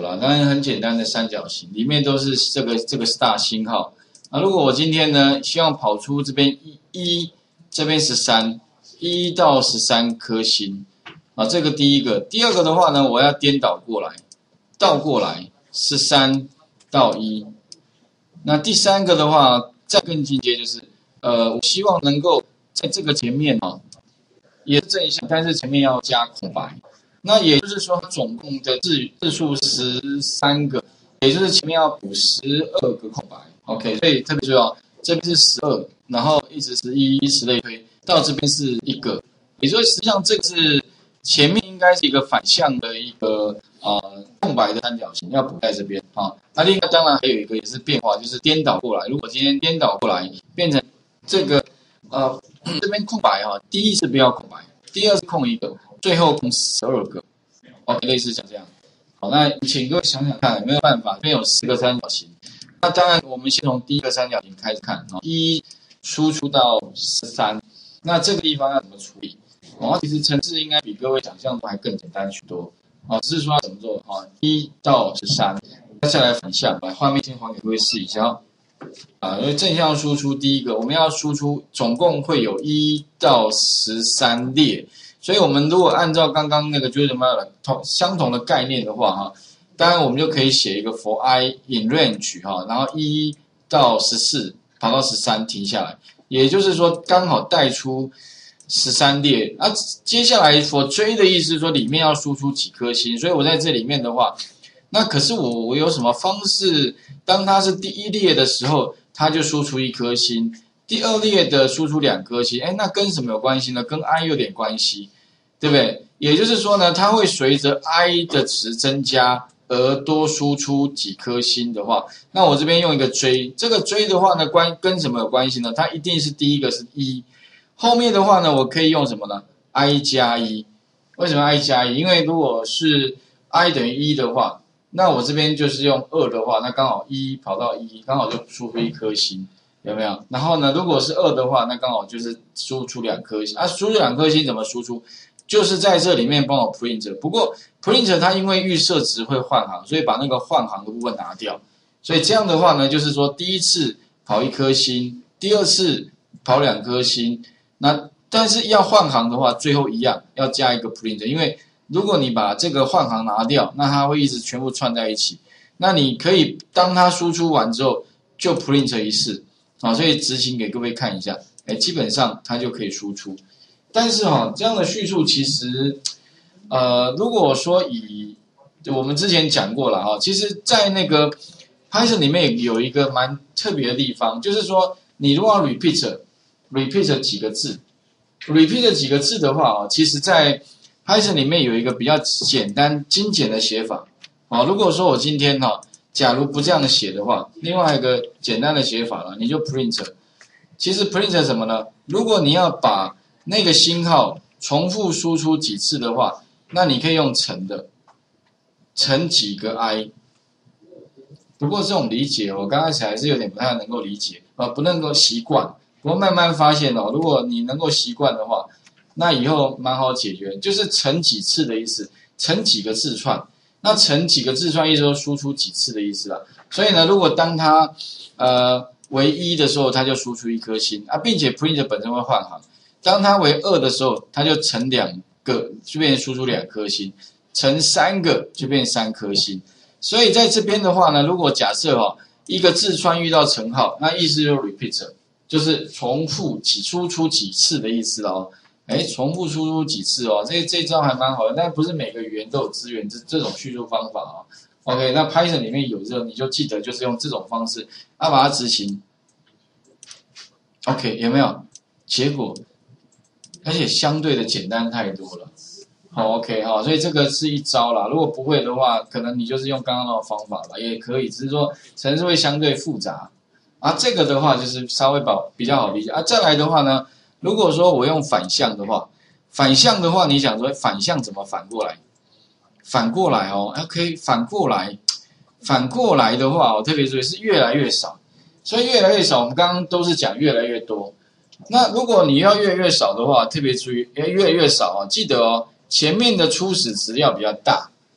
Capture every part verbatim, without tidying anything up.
啦，当然很简单的三角形，里面都是这个这个是大星号。那如果我今天呢，希望跑出这边一一，这边十三，一到十三颗星啊，这个第一个。第二个的话呢，我要颠倒过来，倒过来十三到一。那第三个的话，再更进阶就是，呃，我希望能够在这个前面啊，也是正向，但是前面要加空白。那也就是说，总共的字字数十三个，也就是前面要补十二个空白。OK， 所以特别重要，这边是十二，然后一直十一，以此类推，到这边是一个。也就是实际上这个是前面应该是一个反向的一个呃空白的三角形，要补在这边啊。那另外当然还有一个也是变化，就是颠倒过来。如果今天颠倒过来，变成这个呃这边空白哈、啊，第一次不要空白，第二次空一个。最后空十二个 ，OK， 类似像这样。好，那请各位想想看，有没有办法？这边有四个三角形，那当然我们先从第一个三角形开始看啊。一输出到十三，那这个地方要怎么处理？哦，其实程式应该比各位想象中还更简单许多。哦，只是说要怎么做啊？一到十三，接下来反向，把画面先还给各位试一下哦。啊，因为正向输出第一个，我们要输出总共会有一到十三列。所以我们如果按照刚刚那个就是什么同相同的概念的话哈，当然我们就可以写一个 for i in range 哈，然后一到十四跑到十三停下来，也就是说刚好带出十三列。那、啊、接下来 for j 的意思是说里面要输出几颗星，所以我在这里面的话，那可是我我有什么方式？当它是第一列的时候，它就输出一颗星。第二列的输出两颗星，哎，那跟什么有关系呢？跟 i 有点关系，对不对？也就是说呢，它会随着 i 的值增加而多输出几颗星的话，那我这边用一个追，这个追的话呢，关跟什么有关系呢？它一定是第一个是一，后面的话呢，我可以用什么呢 ？i 加一，为什么 i 加一？因为如果是 i 等于一的话，那我这边就是用二的话，那刚好一跑到一，刚好就输出一颗星。有没有？然后呢，如果是二的话，那刚好就是输出两颗星啊。输出两颗星怎么输出？就是在这里面帮我 print。不过 print 它因为预设值会换行，所以把那个换行的部分拿掉。所以这样的话呢，就是说第一次跑一颗星，第二次跑两颗星。那但是要换行的话，最后一样要加一个 print， 因为如果你把这个换行拿掉，那它会一直全部串在一起。那你可以当它输出完之后，就 print 一次。啊，所以执行给各位看一下，哎，基本上它就可以输出。但是哈、哦，这样的叙述其实，呃，如果说以我们之前讲过了哈，其实，在那个 Python 里面有一个蛮特别的地方，就是说，你如果要 repeat repeat 几个字 ，repeat 几个字的话啊，其实在 Python 里面有一个比较简单精简的写法。啊，如果说我今天哈。假如不这样写的话，另外一个简单的写法了，你就 print。其实 print 什么呢？如果你要把那个星号重复输出几次的话，那你可以用乘的，乘几个 i。不过这种理解，我刚开始还是有点不太能够理解，呃，不能够习惯。不过慢慢发现哦，如果你能够习惯的话，那以后蛮好解决，就是乘几次的意思，乘几个字串。那乘几个字串意思说输出几次的意思啦，所以呢，如果当它呃为一的时候，它就输出一颗星啊，并且 print 本身会换行，当它为二的时候，它就乘两个就变成输出两颗星，乘三个就变三颗星。所以在这边的话呢，如果假设哈、哦、一个字串遇到乘号，那意思就是 repeat， 就是重复几输出几次的意思哦。哎，重复输出几次哦，这这招还蛮好的，但不是每个语言都有支援这这种叙述方法哦。OK， 那 Python 里面有这个，你就记得就是用这种方式，啊把它执行。OK， 有没有？结果，而且相对的简单太多了。好 ，OK 哈，所以这个是一招啦。如果不会的话，可能你就是用刚刚那种方法吧，也可以，只是说程式会相对复杂。啊，这个的话就是稍微保比较好理解啊。再来的话呢？如果说我用反向的话，反向的话，你想说反向怎么反过来？反过来哦 ，OK， 反过来，反过来的话，我特别注意是越来越少，所以越来越少，我们刚刚都是讲越来越多。那如果你要越来越少的话，特别注意，越来越少啊，记得哦，前面的初始值要比较大，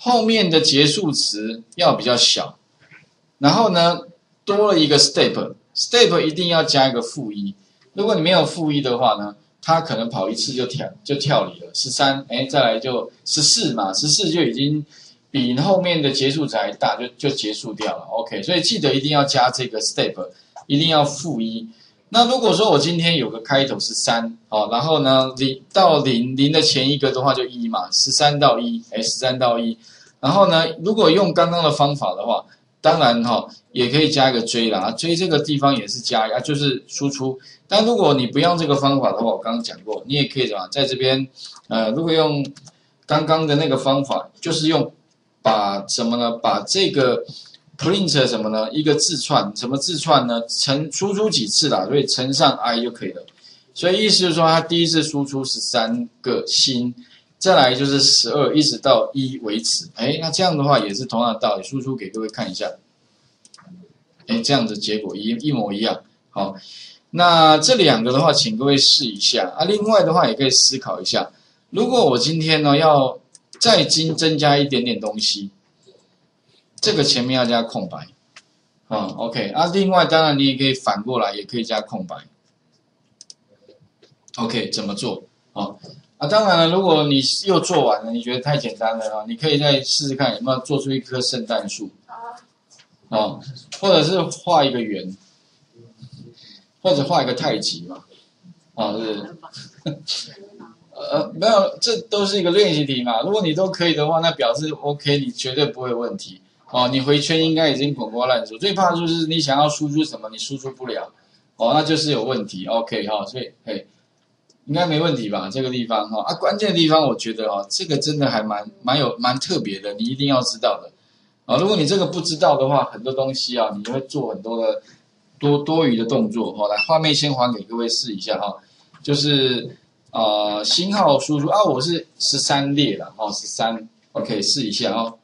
后面的结束词要比较小，然后呢多了一个 step，step 一定要加一个负一。如果你没有负一的话呢，它可能跑一次就跳就跳离了。十三，哎，再来就十四嘛，十四就已经比后面的结束词还大，就就结束掉了。OK， 所以记得一定要加这个 step， 一定要负一。那如果说我今天有个开头是三，好，然后呢零到零，零的前一个的话就一嘛，十三到一，哎，十三到一。然后呢，如果用刚刚的方法的话，当然哈、哦、也可以加一个追啦，追这个地方也是加啊，就是输出。但如果你不用这个方法的话，我刚刚讲过，你也可以怎么在这边，呃，如果用刚刚的那个方法，就是用把什么呢？把这个 print 什么呢？一个字串，什么字串呢？乘输出几次啦，所以乘上 i 就可以了。所以意思就是说，它第一次输出十三个星，再来就是十二，一直到一为止。哎，那这样的话也是同样的道理，输出给各位看一下。哎，这样的结果一一模一样。好，那这两个的话，请各位试一下啊。另外的话，也可以思考一下，如果我今天呢要再增增加一点点东西，这个前面要加空白。啊、嗯、，OK 啊。另外，当然你也可以反过来，也可以加空白。OK， 怎么做？啊啊，当然了，如果你又做完了，你觉得太简单了啊，你可以再试试看有没有做出一棵圣诞树。哦，或者是画一个圆，或者画一个太极嘛，啊，是，呃，没有，这都是一个练习题嘛。如果你都可以的话，那表示 OK， 你绝对不会有问题。哦，你回圈应该已经滚瓜烂熟。最怕就是你想要输出什么，你输出不了，哦，那就是有问题。OK 哈、哦，所以嘿，应该没问题吧？这个地方哈、哦、啊，关键的地方我觉得哈、哦，这个真的还蛮蛮有蛮特别的，你一定要知道的。啊，如果你这个不知道的话，很多东西啊，你会做很多的多多余的动作。好、哦，来，画面先还给各位试一下哈、哦，就是呃星号输出啊，我是十三列了，哦，十三 ，OK， 试一下哦。